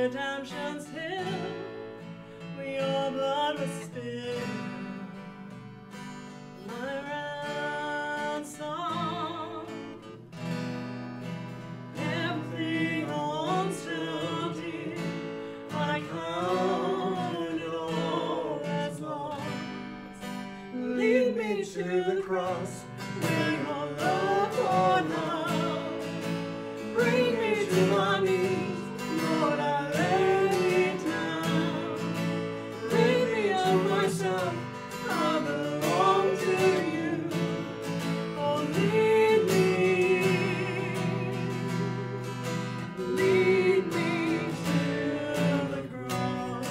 redemption's hill, where your blood was spilled, my ransom. Everything holds so dear, I count it all as lost. Lead me to the cross, where your love poured out. Bring me to my knees, Lord, I lay me down. Rid me of myself, I belong to you. Oh, lead me to the cross.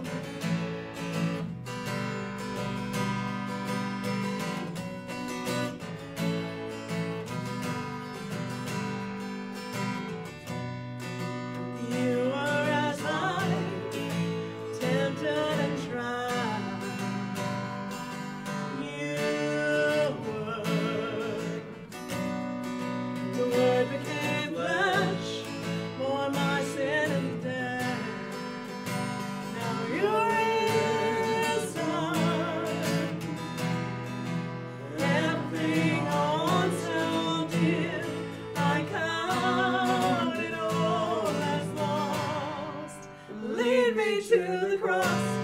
You were as I, tempted and tried. You were. The Word became flesh, bore my sin and death. Now you're risen. Everything on so dear, I count it all as lost. Lead me to the cross.